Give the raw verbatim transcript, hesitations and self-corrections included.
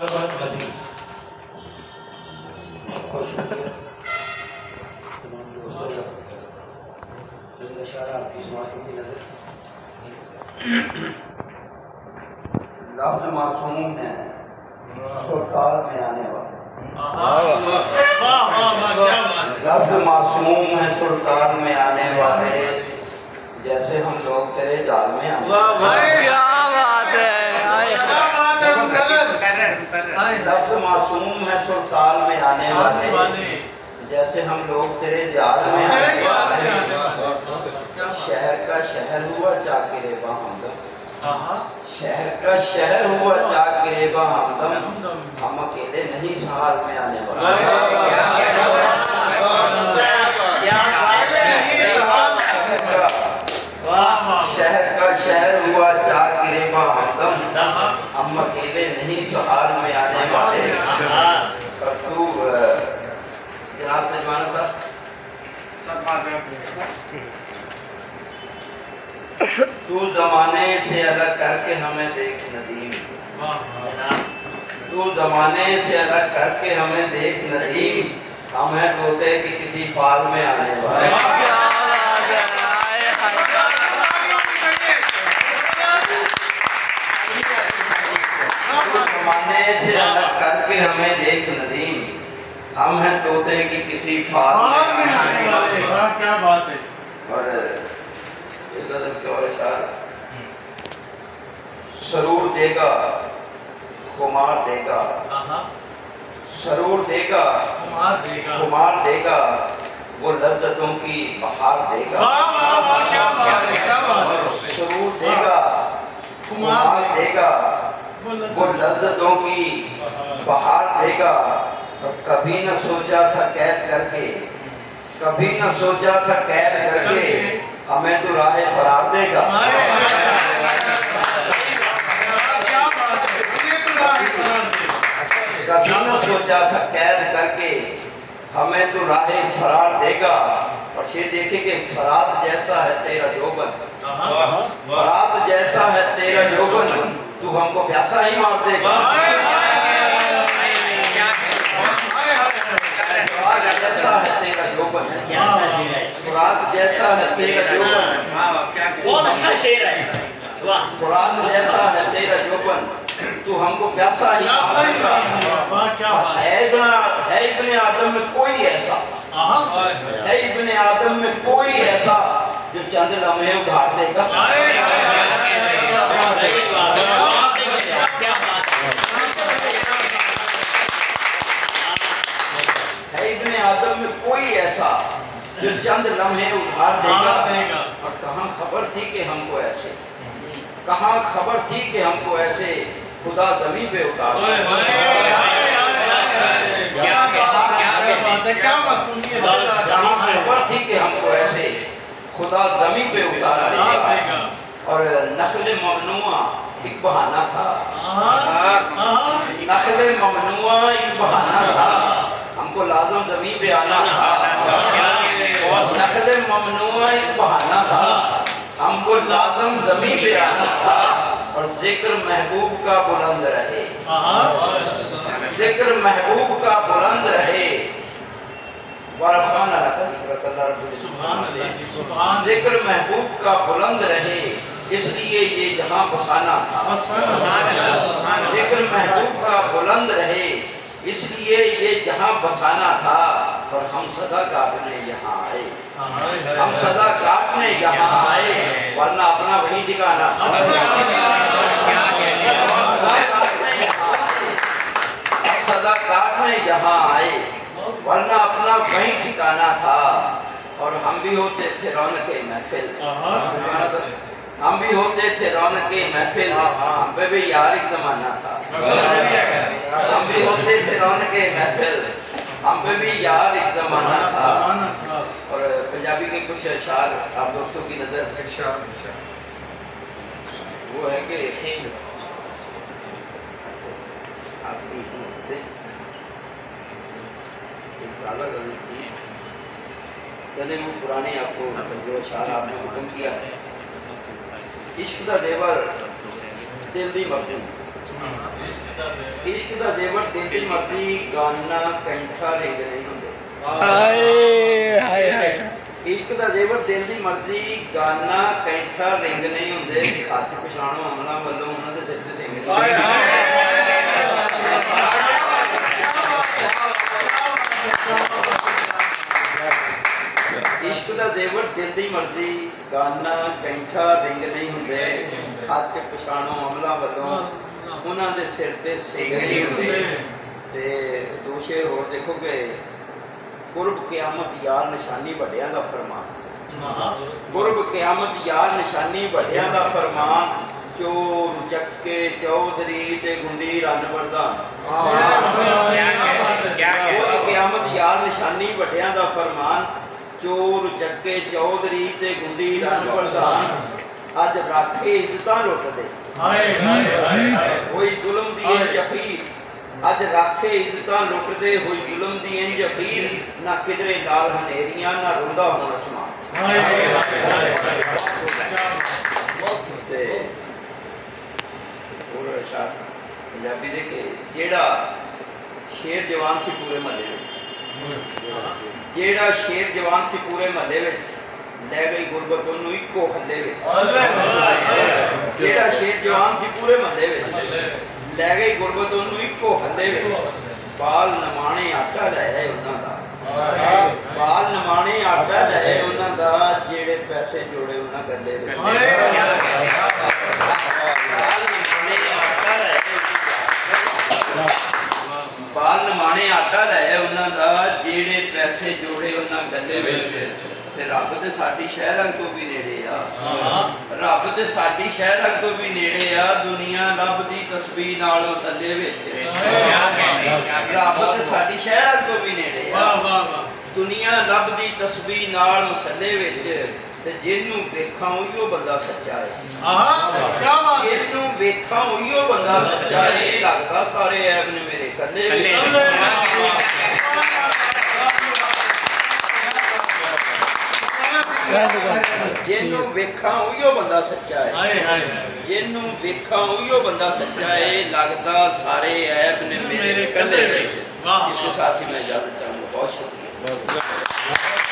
लफ्ज़ मासूम है सुल्तान में आने वाला। लफ्ज़ मासूम है सुल्तान में आने वाले, जैसे हम लोग तेरे जाल में आने वाले। क्या बात है। लफ्ज़ मासूम है सुल्तान में आने वाले, जैसे हम लोग तेरे जाल में आने वाले। शहर का शहर हुआ जाकिरे बहमदम, शहर का शहर हुआ जाकिरे बहमदम, हम अकेले नहीं सहाल में आने वाले। शहर का शहर हुआ जाकिरे बहमदम, हम अकेले नहीं सहाल में आने वाले। और तू जनाब तजमान साहब तू जमाने से अलग करके हमें देख नदीम, तू जमाने से अलग करके हमें देख नदीम, हम हैं तोते कि किसी फाल में आने वाले। तू जमाने से अलग करके हमें देख नदीम, हम हैं तोते कि किसी फाल में आने वाले। क्या बात है। और और सरूर देगा खुमार देगा, सरूर देगा खुमार देगा, वो लज्जतों की बहार देगा। सरूर देगा खुमार देगा, वो लज्जतों की बहार देगा। कभी न सोचा था कैद करके, कभी न सोचा था कैद करके, हमें तो राह फरार देगा। कभी न सोचा था कैद करके, हमें तो राह फरार देगा। और फिर देखे कि फरात जैसा है तेरा जोबन, फरात जैसा है तेरा जोबन, तू हमको प्यासा ही मार देगा। जैसा है तेरा जोबन, फुरात जैसा है तेरा जोबन, बहुत अच्छा शेर है। फुरात जैसा है तेरा जोबन, तू हमको प्यासा ही मारेगा। है इब्ने आदम में कोई ऐसा, है इब्ने आदम में कोई ऐसा जो चंद लम्हे उधार देगा। इब्ने आदम में कोई ऐसा जो चंद लम्हे उधार देगा। और कहाँ खबर थी कि हमको ऐसे, कहाँ खबर थी कि हमको ऐसे खुदा ज़मीन पे उतार। कहाँ खबर थी कि हमको ऐसे खुदा ज़मीन पे उतार देगा। और नस्ल ममनुआ एक बहाना था, नस्ल ममनुआ एक बहाना था, हमको लाज़म ज़मीन पे आना था। और नस्ल ममनुआ एक बहाना था, हमको लाज़म ज़मीन पे आना था। और जिक्र महबूब का बुलंद रहे, जिक्र महबूब का बुलंद रहे। जिक्र महबूब का बुलंद रहे, इसलिए ये जहाँ बसाना था। जिक्र महबूब का बुलंद रहे, इसलिए ये जहाँ बसाना था। और हम सदा काटने यहाँ आए, हम सदा काटने यहाँ आए, वरना अपना वही ठिकाना। सदा काटने यहाँ आए, वरना अपना वही ठिकाना था। और हम भी होते थे रौनके महफिल, हम भी होते थे रौनके महफिल, हम पे भी यार एक जमाना था। हम भी होते थे रौनके महफिल, हम पे भी यार एक जमाना था। और पंजाबी के कुछ अशार आप दोस्तों की नजर वो है कि चले वो पुराने आपको जो अशार आपने हुक्म किया है। इश्क दा देवर दिल दी मर्जी, इश्क दा जेवर दिल दी मर्जी गाना कैंठा रिंग नहीं हुंदे। हाय हाय हाय इश्क दा जेवर दिल दी मर्जी गाना कैंठा रिंग नहीं हुंदे। हथ पछाणो अमला वालों उन्हां दे सिर ते सिंग। हाय हाय इश्क दा जेवर दिल दी मर्जी गाना कैंठा रिंग नहीं हुंदे। हथ पछाणो अमला वालों उन्हां दे सिर ते सिंग नहीं हुंदे। ते दो शेर होर देखो कि कुर्ब क़यामत यार निशानी वड्डियां दा फरमान। कुर्ब क़यामत यार निशानी वड्डियां दा फरमान। चोर चक्के चौधरी ते गुंडी रन प्रधान। कुर्ब क़यामत यार निशानी वड्डियां दा फरमान। चोर चक्के चौधरी ते गुंडी रन प्रधान। अज राखे इज्जतां लुटदे होई जुल्म दी इंज अखीर। अज राखे इज्जतां लुटदे होई जुल्म दी इंज अखीर। ना किधरे लाल हनेरियां ना रोंदा हुण आसमान। पंजाबी दे के जेड़ा शेर जवान सी पूरे महल्ले विच जेड़ा शेर जवान सी पूरे महल्ले विच लै गई गुरबत ओनू इको हल्ले विच। जेड़ा शेर जवान सी पूरे महल्ले विच लै गई गुरबत ओनू इको हल्ले विच। बाल नमाणे आटा लाया उन्हां दा। बाल नमाणे आटा लाया उन्हां दा। जेड़े पैसे जोड़े उन्हां गल्ले विच। बाल नमाणे आटा लाया उन्हां दा। जेड़े पैसे जोड़े उन्हां गल्ले विच। ते रब ते साडी शहरां तो भी नेड़े आ। रब ते साडी शहरां तो भी नेड़े आ। दुनिया रब दी तस्बीह नाल मसले विच। रब ते साडी शहरां तो भी नेड़े आ। दुनिया रब दी तस्बीह नाल मसले विच। ते जिन्नू वेखां उहियो बंदा सच्चा है। जिन्नू वेखां उहियो बंदा सच्चा है। लगदा सारे ऐब ने मेरे कल्ले विच। जिन्नू वेखां उहियो बंदा सच्चा है। जिन्नू वेखां उहियो बंदा सच्चा है। लगदा सारे ऐब ने मेरे कल्ले विच। इसके साथ ही मैं इजाजत चाहूंगा। बहुत शुक्रिया।